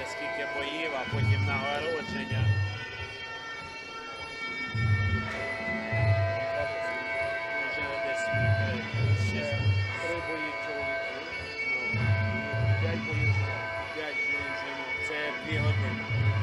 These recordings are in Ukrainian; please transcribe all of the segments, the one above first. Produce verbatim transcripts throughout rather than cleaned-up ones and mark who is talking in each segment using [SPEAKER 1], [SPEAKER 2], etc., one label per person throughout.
[SPEAKER 1] скільки боїв, а потім нагородження. Вже десь ще три бої чоловіків. П'ять боїв жінок. П'ять жінок. Це дві години.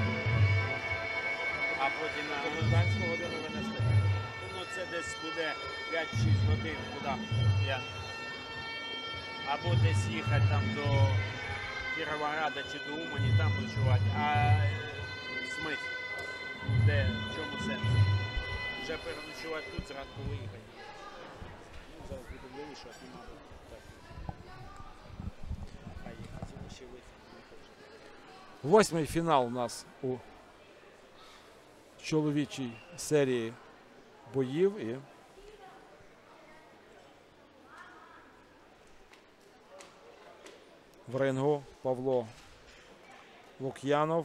[SPEAKER 1] А потім на гражданську годину винесли. Ну це десь буде п'ять-шість годин, куди я. Або десь їхати там до Кіровограда чи до Умані, там ночувати. А смисл? Де, в чому сенс? Вже переночувати тут, зранку виїхати. Ну, зараз буду вирішувати, не мабуть. Так. А я хотів ще виїхати.
[SPEAKER 2] Восьмий фінал у нас у чоловічій серії боїв. І в рингу Павло Лук'янов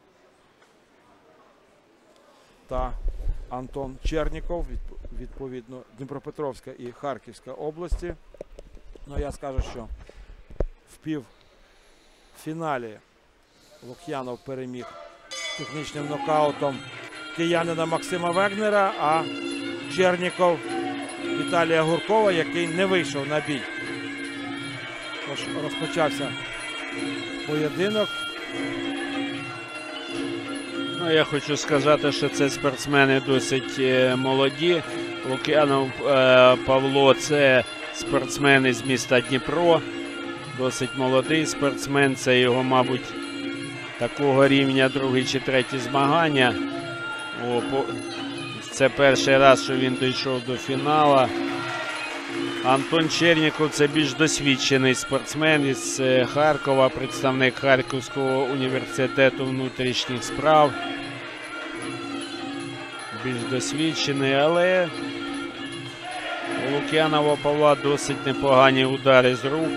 [SPEAKER 2] та Антон Черніков, відповідно Дніпропетровська і Харківська області. Ну, я скажу, що в півфіналі Лук'янов переміг технічним нокаутом киянина Максима Вегнера, а Черніков Віталія Гуркова, який не вийшов на бій. Тож розпочався поєдинок.
[SPEAKER 1] Ну, я хочу сказати, що це спортсмени досить молоді. Лук'янов Павло – це спортсмен із міста Дніпро. Досить молодий спортсмен. Це його, мабуть, такого рівня другі чи треті змагання. О, по... Це перший раз, що він дійшов до фіналу. Антон Черніков – це більш досвідчений спортсмен із Харкова, представник Харківського університету внутрішніх справ. Більш досвідчений, але у Лук'янова Павла досить непогані удари з рук.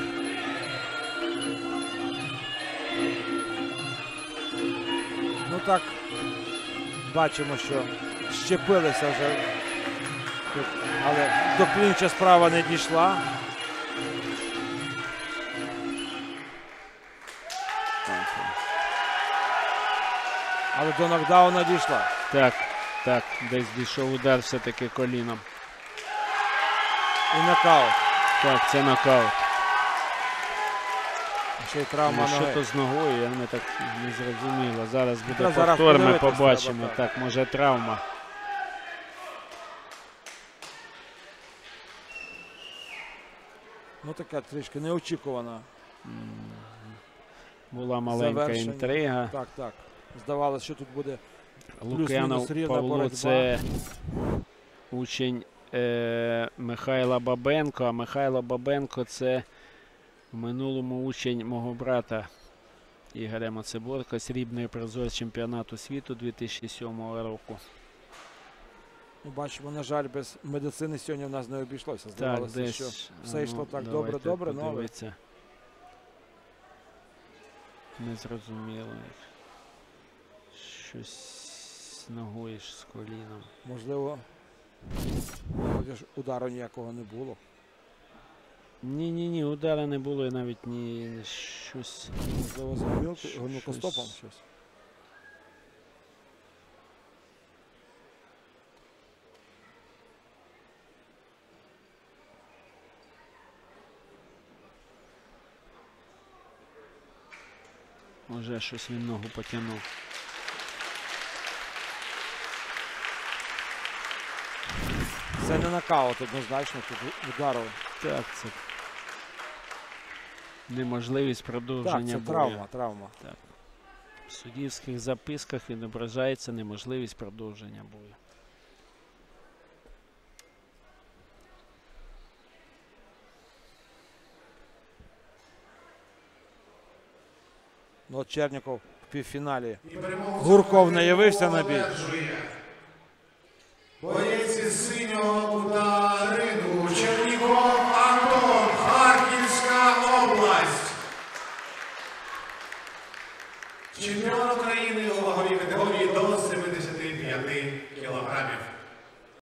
[SPEAKER 2] Ну так, бачимо, що щепилися вже тут, але до клінча справа не дійшла. Але до нокдауна дійшла.
[SPEAKER 1] Так, так, десь дійшов удар все-таки коліном.
[SPEAKER 2] І нокаут.
[SPEAKER 1] Так, це нокаут.
[SPEAKER 2] Ще й травма
[SPEAKER 1] Що
[SPEAKER 2] ноги.
[SPEAKER 1] то з ногою, я не так не зрозуміло. Зараз буде
[SPEAKER 2] Та зараз
[SPEAKER 1] повтор, ми
[SPEAKER 2] подивитись
[SPEAKER 1] побачимо.
[SPEAKER 2] треба,
[SPEAKER 1] Так, може травма.
[SPEAKER 2] Ну така трішки неочікувана.
[SPEAKER 1] Була маленька
[SPEAKER 2] завершення.
[SPEAKER 1] інтрига.
[SPEAKER 2] Так, так. Здавалося, що тут буде
[SPEAKER 1] Лук'янов
[SPEAKER 2] рівна
[SPEAKER 1] Павло
[SPEAKER 2] боротьба.
[SPEAKER 1] це учень е, Михайла Бабенко, а Михайло Бабенко це в минулому учень мого брата Ігоря Мацеборка, срібний призер чемпіонату світу дві тисячі сьомого року.
[SPEAKER 2] Ну, бачимо, на жаль, без медицини сьогодні в нас не обійшлося.
[SPEAKER 1] Так,
[SPEAKER 2] Здавалося,
[SPEAKER 1] десь,
[SPEAKER 2] що все
[SPEAKER 1] ну,
[SPEAKER 2] йшло так
[SPEAKER 1] давайте
[SPEAKER 2] добре-добре, ну, але
[SPEAKER 1] подивитися. Не зрозуміло. Щось з ногою, з коліном.
[SPEAKER 2] можливо, вроді ж удару ніякого не було.
[SPEAKER 1] Ні-ні-ні, удара не було і навіть ні щось.
[SPEAKER 2] Можливо, з гомілки-
[SPEAKER 1] Щось-
[SPEAKER 2] гомілкостопом щось.
[SPEAKER 1] Може, щось він ногу потягнув.
[SPEAKER 2] Це не нокаут однозначно, тут удару.
[SPEAKER 1] Так, це неможливість
[SPEAKER 2] Так,
[SPEAKER 1] продовження
[SPEAKER 2] це
[SPEAKER 1] бою.
[SPEAKER 2] травма, травма.
[SPEAKER 1] В суддівських записках відображається неможливість продовження бою.
[SPEAKER 2] Ну, от Черніков в півфіналі. Гурков не явився на бій.
[SPEAKER 3] Боєць із синього кута